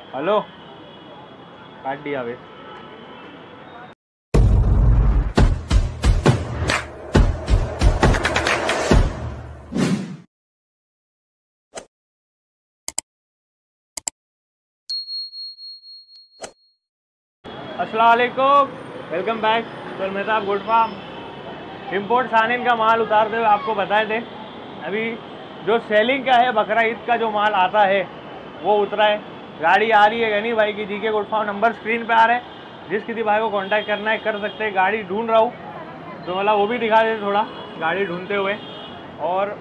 Hello, काट दिया वे। अस्सलाम वालेकुम, वेलकम बैक तो Mehtab good farm. Import Saanen का माल उतारते हुए आपको बताए थे। अभी जो सेलिंग का है, बकरा ईद का जो माल आता है वो उतरा है। गाड़ी आ रही है गनी भाई की, GK good farm number screen पे आ रहे हैं। जिस किसी भाई को कांटेक्ट करना है कर सकते हैं। गाड़ी ढूंढ रहा हूँ तो मतलब वो भी दिखा देते थोड़ा गाड़ी ढूंढते हुए। और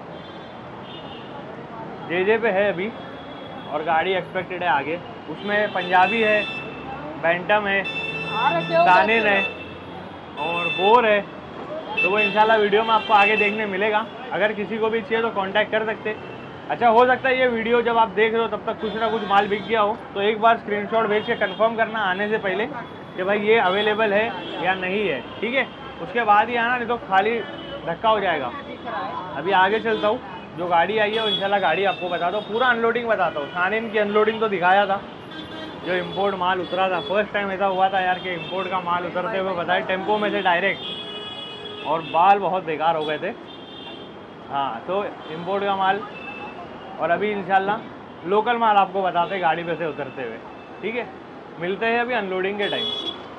जे पे है अभी, और गाड़ी एक्सपेक्टेड है आगे। उसमें पंजाबी है, बैंटम है, सानिन है और बोर है। तो वो इंशाल्लाह वीडियो में आपको आगे देखने मिलेगा। अगर किसी को भी चाहिए तो कांटेक्ट कर सकते। अच्छा, हो सकता है ये वीडियो जब आप देख रहे हो तब तक कुछ ना कुछ माल बिक गया हो, तो एक बार स्क्रीनशॉट भेज के कंफर्म करना आने से पहले कि भाई ये अवेलेबल है या नहीं है, ठीक है। उसके बाद ही आना, नहीं तो खाली धक्का हो जाएगा। अभी आगे चलता हूँ, जो गाड़ी आई है वो इंशाल्लाह गाड़ी आपको बताता हूँ, पूरा अनलोडिंग बताता हूँ। सानिन की अनलोडिंग तो दिखाया था, जो इम्पोर्ट माल उतरा था। फर्स्ट टाइम ऐसा हुआ था यार कि इम्पोर्ट का माल उतरते हुए बताए टेम्पो में से डायरेक्ट, और बाल बहुत बेकार हो गए थे। हाँ, तो इम्पोर्ट का माल, और अभी इंशाल्लाह लोकल माल आपको बताते गाड़ी पे से उतरते हुए, ठीक है। मिलते हैं अभी अनलोडिंग के टाइम।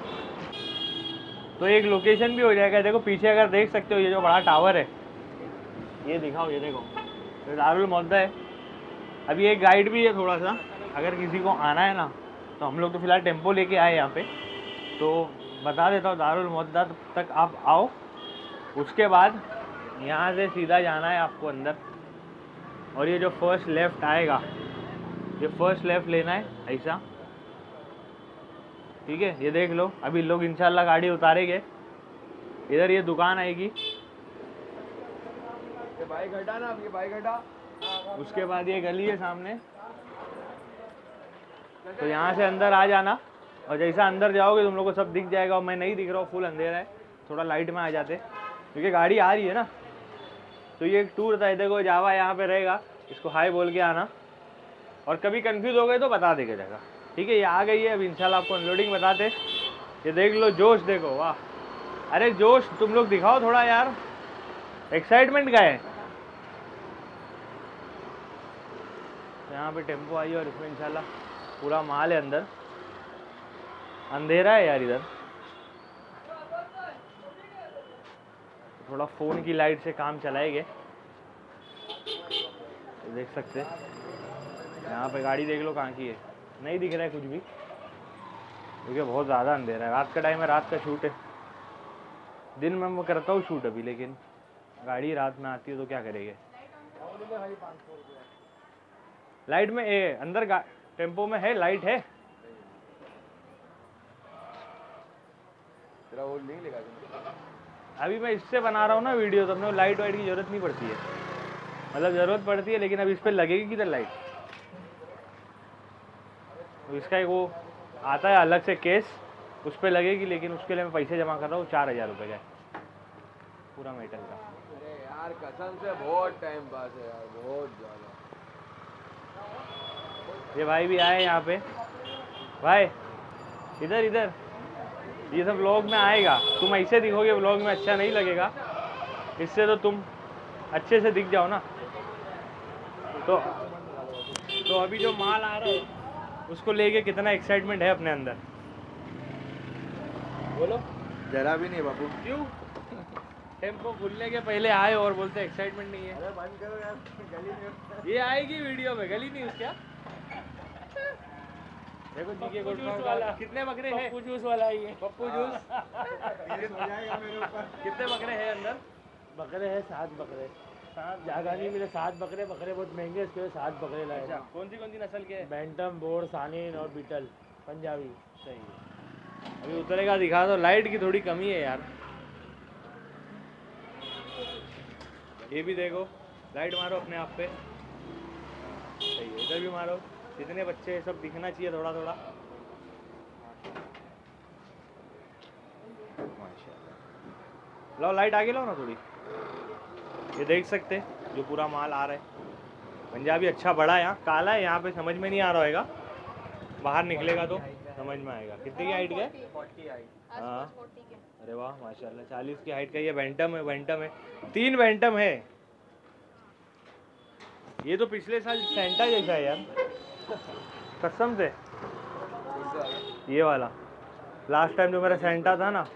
तो एक लोकेशन भी हो जाएगा। देखो पीछे अगर देख सकते हो, ये जो बड़ा टावर है, ये दिखाओ, ये देखो, ये दारुल मौदा है। अभी एक गाइड भी है थोड़ा सा, अगर किसी को आना है ना, तो हम लोग तो फिलहाल टेम्पो लेके आए यहाँ पे, तो बता देता हूँ। दारुल मौदा तक आप आओ, उसके बाद यहाँ से सीधा जाना है आपको अंदर, और ये जो फर्स्ट लेफ़्ट आएगा, ये फर्स्ट लेफ़्ट लेना है ऐसा, ठीक है। ये देख लो, अभी लोग इंशाल्लाह गाड़ी उतारेंगे। इधर ये दुकान आएगी, ये बाइक हटा ना, अब ये बाइक हटा। उसके बाद ये गली है सामने। तो यहाँ से अंदर आ जाना, और जैसा अंदर जाओगे तुम लोग को सब दिख जाएगा। और मैं नहीं दिख रहा हूँ, फुल अंधेरा है, थोड़ा लाइट में आ जाते क्योंकि गाड़ी आ रही है ना। तो ये एक टूर था, देखो जावा यहाँ पे रहेगा, इसको हाई बोल के आना, और कभी कंफ्यूज हो गए तो बता देगा जगह, ठीक है। ये आ गई है, अब इंशाल्लाह आपको अनलोडिंग बताते। ये देख लो, जोश देखो, वाह। अरे जोश तुम लोग दिखाओ थोड़ा यार, एक्साइटमेंट का है। यहाँ पे टेम्पो आई है, और इसमें इंशाल्लाह पूरा माल है अंदर। अंधेरा है यार इधर, थोड़ा फ़ोन की लाइट से काम चलाएंगे। तो देख सकते यहाँ पे गाड़ी देख लो कहाँ की है, नहीं दिख रहा है कुछ भी क्योंकि बहुत ज़्यादा अंधेरा है। रात का टाइम है, रात का शूट है। दिन में मैं करता हूँ शूट अभी, लेकिन गाड़ी रात में आती है तो क्या करेंगे। लाइट में अंदर टेम्पो में है, लाइट है। तेरा वो नहीं लगा। अभी मैं इससे बना रहा हूँ ना वीडियो, तो अपने लाइट वाइट की ज़रूरत नहीं पड़ती है, मतलब ज़रूरत पड़ती है, लेकिन अब इस पर लगेगी किधर लाइट। तो इसका एक वो आता है अलग से केस, उस पर लगेगी, लेकिन उसके लिए मैं पैसे जमा कर रहा हूँ 4000 रुपये का, पूरा मेटल का। अरे यार कसम से बहुत टाइम पास है यार, बहुत ज़्यादा। ये भाई भी आए यहाँ पे, भाई इधर इधर, ये सब व्लॉग में आएगा। तुम ऐसे दिखोगे व्लॉग में, अच्छा नहीं लगेगा। इससे तो तुम अच्छे से दिख जाओ ना। तो अभी जो माल आ रहा है उसको लेके कितना एक्साइटमेंट है अपने अंदर, बोलो। जरा भी नहीं बाबू। क्यों? टेम्पो खुलने के पहले आए और बोलते एक्साइटमेंट नहीं है। अरे बंद करो यार, गली में। ये आएगी वीडियो में, गली न्यूज़ क्या। देखो जीके गुड फार्म वाला, कितने बकरे हैं? पप्पू जूस वाला ही है, पप्पू जूस। हो जाएगा मेरे ऊपर। कितने बकरे हैं अंदर? बकरे हैं 7 बकरे। 7 जगह नहीं मिले, 7 बकरे बहुत महंगे, इसके 7 बकरे लाए। अच्छा, कौन सी नस्ल के हैं? बैंटम, बोर, सानिन और बीटल पंजाबी। सही है। अभी उतरेगा दिखा दो, लाइट की थोड़ी कमी है यार। ये भी देखो, लाइट मारो अपने आप पे, सही है। इधर भी मारो, जितने बच्चे हैं सब दिखना चाहिए थोड़ा थोड़ा। माशाल्लाह, लो लाइट आगे लो ना थोड़ी। ये देख सकते जो पूरा माल आ रहा है, पंजाबी अच्छा बड़ा है। यहाँ काला है, यहाँ पे समझ में नहीं आ रहा होगा, बाहर निकलेगा तो समझ में आएगा। कितनी की हाइट का है? 40 आई। हाँ, अरे वाह माशाल्लाह, 40 की हाइट का ये बैंटम है। बैंटम है, 3 बैंटम है। ये तो पिछले साल सेंटा जैसा है यार, कसम से। ये वाला लास्ट टाइम जो मेरा सेंटा था ना,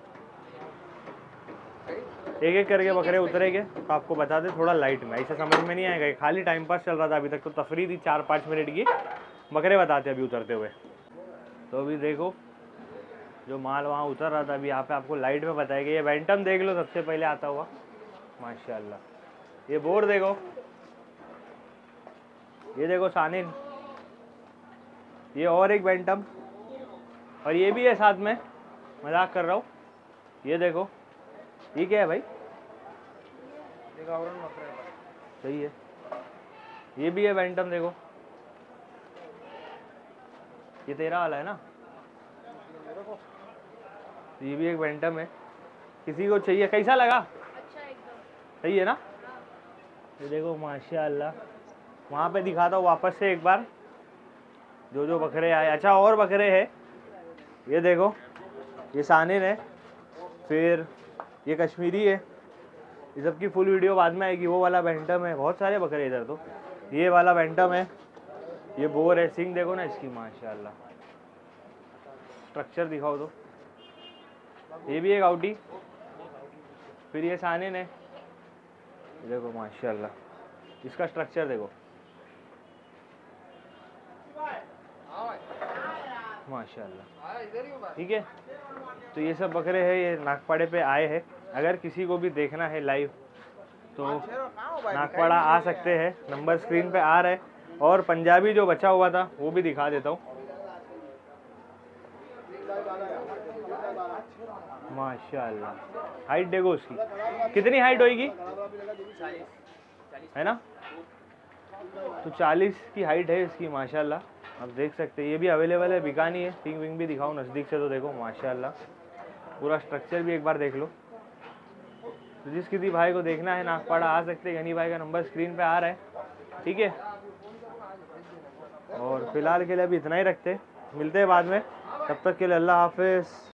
एक एक करके बकरे उतरेंगे तो आपको बता दे। थोड़ा लाइट में, ऐसा समझ में नहीं आएगा, खाली टाइम पास चल रहा था अभी तक तो। तफरी थी 4-5 मिनट की, बकरे बताते अभी उतरते हुए। तो अभी देखो जो माल वहाँ उतर रहा था, अभी यहाँ पे आपको लाइट में बताएगा। ये बैंटम देख लो सबसे पहले आता हुआ, माशाल्लाह। ये बोर देखो, ये देखो सानिन, ये और एक बैंटम, और ये भी है साथ में, मजाक कर रहा हूँ। ये देखो, ये क्या है भाई? सही है, ये भी है बैंटम देखो। ये तेरा वाला है ना? ये भी एक बैंटम है, किसी को चाहिए? कैसा लगा? अच्छा एकदम सही है ना? ये देखो माशाल्लाह। वहाँ पे दिखाता हूँ वापस से एक बार जो जो बकरे आए। अच्छा और बकरे हैं, ये देखो, ये सानिन है, फिर ये कश्मीरी है। ये सब की फुल वीडियो बाद में आएगी। वो वाला बैंटम है, बहुत सारे बकरे इधर तो। ये वाला बैंटम है, ये बोर है। सिंग देखो ना इसकी, माशाल्लाह। स्ट्रक्चर दिखाओ तो। ये भी एक आउटी, फिर ये सानिन है, देखो माशाल्लाह, इसका स्ट्रक्चर देखो माशाल्लाह। ठीक है, तो ये सब बकरे हैं, ये नागपाड़े पे आए हैं। अगर किसी को भी देखना है लाइव तो नागपाड़ा आ सकते हैं, नंबर स्क्रीन पे आ रहा है। और पंजाबी जो बचा हुआ था वो भी दिखा देता हूँ, माशाल्लाह। हाइट देखो उसकी, कितनी हाइट होगी है ना? तो 40 की हाइट है इसकी माशाल्लाह, आप देख सकते हैं। ये भी अवेलेबल है, बिका नहीं है। सिंग विंग भी दिखाओ नज़दीक से तो देखो माशाल्लाह, पूरा स्ट्रक्चर भी एक बार देख लो। तो जिस किसी भाई को देखना है नागपाड़ा आ सकते हैं, गनी भाई का नंबर स्क्रीन पे आ रहा है। ठीक है, और फिलहाल के लिए अभी इतना ही रखते हैं, मिलते हैं बाद में। तब तक के लिए अल्लाह हाफिज़।